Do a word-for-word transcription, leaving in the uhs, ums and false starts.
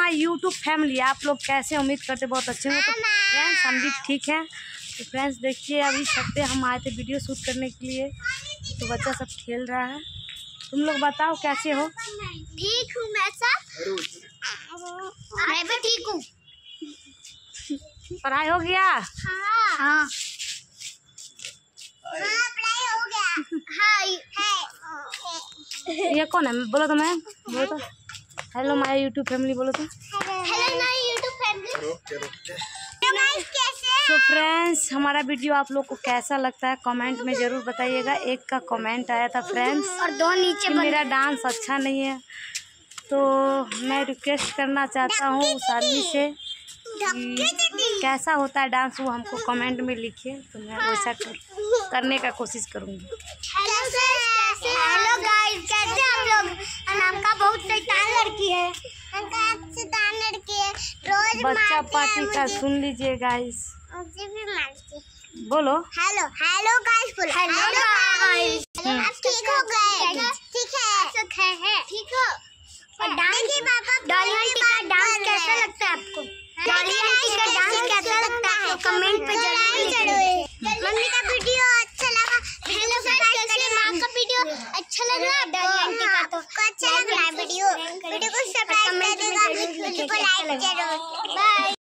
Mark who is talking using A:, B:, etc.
A: My YouTube family. आप लोग कैसे, उम्मीद करते बहुत अच्छे हैं। तो फ्रेंड्स हम भी ठीक हैं। तो फ्रेंड्स देखिए अभी छत पे हम आए थे वीडियो शूट करने के लिए। तो बच्चा सब खेल रहा है। तुम लोग बताओ कैसे हो?
B: ठीक हूँ मैं सब। मैं भी ठीक हूँ।
A: पढ़ाई हो गया?
B: हाँ हाँ पढ़ाई हो गया। हाँ है।
A: ये कौन है? बोलो तो मैं बोलो तो हेलो माय यूट्यूब फैमिली बोलो तो।
B: Hello my YouTube family.
A: तो फ्रेंड्स हमारा वीडियो आप लोग को कैसा लगता है कमेंट में ज़रूर बताइएगा। एक का कमेंट आया था फ्रेंड्स
B: और दो नीचे
A: मेरा डांस अच्छा नहीं है। तो मैं रिक्वेस्ट करना चाहता हूँ उस आदमी से कि कैसा होता है डांस वो हमको कमेंट में लिखिए। तो मैं वैसा कर, करने का कोशिश करूँगी।
B: हेलो हेलो गाइस, कैसे आप लोग? अनामिका बहुत शैतान लड़की है। शैतान लड़की है, रोज
A: बच्चा पार्टी का सुन लीजिए गाइस।
B: मुझे भी मारती।
A: बोलो
B: हेलो हेलो गाइस बोलो। हेलो गाइस, आप ठीक हो गए? ठीक है सब है ठीक हो। और डांस डॉली आंटी का डांस कैसा लगता है आपको? डॉली आंटी का डांस कैसा लगता है कमेंट पे जरूर करो। मम्मी का वीडियो अच्छा लगा? हेलो गाइस, कैसे मां का वीडियो अच्छा लगा? डॉली आंटी का तो अच्छा लगा वीडियो वीडियो को सब्सक्राइब कर देगा, वीडियो को लाइक जरूर। बाय।